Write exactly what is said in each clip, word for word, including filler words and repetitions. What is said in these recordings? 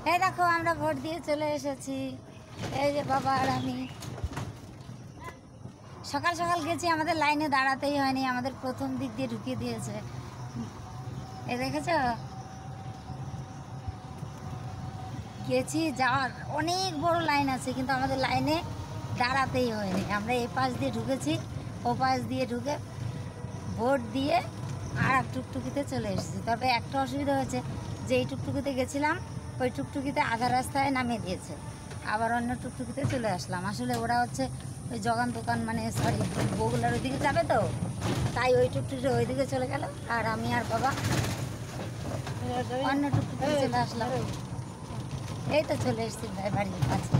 এই দেখো আমরা ভোট দিয়ে চলে এসেছি। এই যে বাবা আর আমি সকাল সকাল গেছি, আমাদের লাইনে দাঁড়াতেই হয়নি, আমাদের প্রথম দিক দিয়ে ঢুকিয়ে দিয়েছে। এ দেখেছ, গেছি, যাওয়ার অনেক বড় লাইন আছে, কিন্তু আমাদের লাইনে দাঁড়াতেই হয়নি। আমরা এই পাশ দিয়ে ঢুকেছি, ও পাশ দিয়ে ঢুকে ভোট দিয়ে আর এক টুকটুকিতে চলে এসেছি। তবে একটা অসুবিধা হয়েছে যে এই টুকটুকিতে গেছিলাম, ওই টুকটুকিতে আধা রাস্তায় নামিয়ে দিয়েছে, আবার অন্য টুকটুকিতে চলে আসলাম। আসলে ওরা হচ্ছে ওই জগান দোকান মানে সরি বগুলার ওইদিকে যাবে, তো তাই ওই টুকটুকিতে ওইদিকে চলে গেল, আর আমি আর বাবা অন্য টুকটুকিতে চলে আসলাম। এই তো চলে এসেছি ভাই বাড়ির কাছে।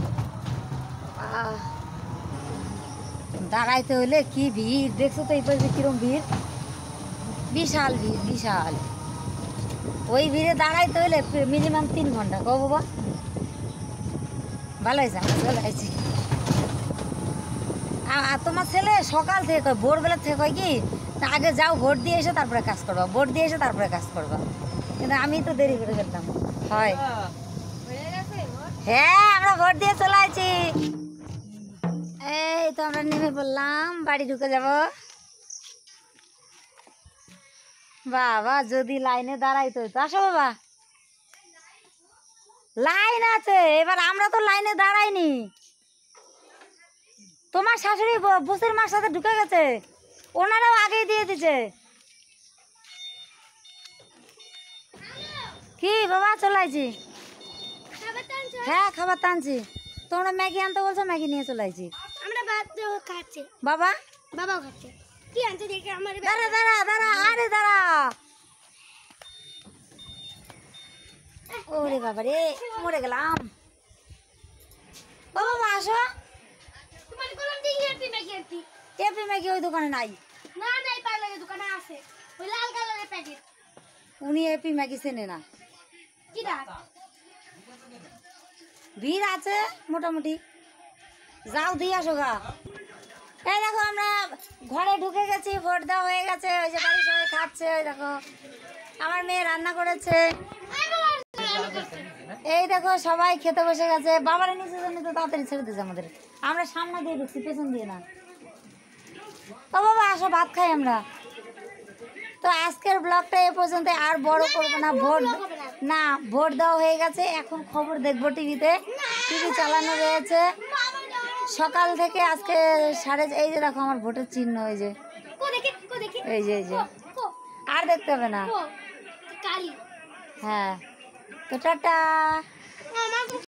দাঁড়াইতে হলে কি ভিড়, দেখছো তো এই পাশে কিরম ভিড়, বিশাল ভিড় বিশাল। ওই ভিড়ে দাঁড়াইতে হলে মিনিমাম তিন ঘন্টা। কো বাবা ভালো হয়েছে, আমরা চলে আসছি। আর তোমার ছেলে সকাল থেকে কয়, ভোরবেলা থেকে কয় কি আগে যাও ভোট দিয়ে এসে তারপরে কাজ করবা, ভোট দিয়ে এসে তারপরে কাজ করবা, কিন্তু আমি তো দেরি করে ফেলতাম। হয় হ্যাঁ, আমরা ভোট দিয়ে চলে আসছি। এই তো আমরা নেমে পড়লাম, বাড়ি ঢুকে যাব। বাবা যদি লাইনে দাঁড়াইতে হইতো। আসো বাবা, লাইন আছে, এবার আমরা তো লাইনে দাঁড়াইনি। তোমার শাশুড়ি বুসের মার সাথে ঢুকে গেছে, ওনারাও আগেই দিয়ে দিছে। কি বাবা চলে আইছি? হ্যাঁ খাবার টানছি। তোমরা ম্যাগি আনতে বলছো, ম্যাগি নিয়ে চলে আইছি। আমরা ভাত খাচ্ছি, বাবা বাবাও খাচ্ছে। কি আনতে দেখে আমার দাঁড়া দাঁড়া দাঁড়া, আরে দাঁড়া। ওরে বাবা রে, মরে গেলাম। ও বাবা আসো। তোমার কোন দিকে এপি ম্যাগি আনতি? এপি ম্যাগি ওই দোকানে নাই। না নাই, পার্লারের দোকানে আছে, ওই লাল কালারের প্যাকেট। উনি এপি ম্যাগি চেনে না। কি দা? ভিড় আছে মোটামুটি, যাও দিয়ে আসো গা। এই দেখো আমরা ঘরে ঢুকে গেছি, ভোট দেওয়া হয়ে গেছে। ওই যে বাড়ির সবাই খাচ্ছে, ওই দেখো আমার মেয়ে রান্না করেছে। এই দেখো সবাই খেতে বসে গেছে। বাবার নিচে জন্য তো তাড়াতাড়ি ছেড়ে দিয়েছে আমাদের, আমরা সামনে দিয়ে ঢুকছি, পেছন দিয়ে না। তো বাবা আসো ভাত খাই আমরা। তো আজকের ব্লগটা এ পর্যন্ত, আর বড় করবো না। ভোট না, ভোট দেওয়া হয়ে গেছে, এখন খবর দেখবো টিভিতে, টিভি চালানো রয়েছে সকাল থেকে। আজকে সাড়ে, এই যে দেখো আমার ভোটের চিহ্ন, এই যে এই যে এই যে আর দেখতে হবে না। হ্যাঁ তো টাটা।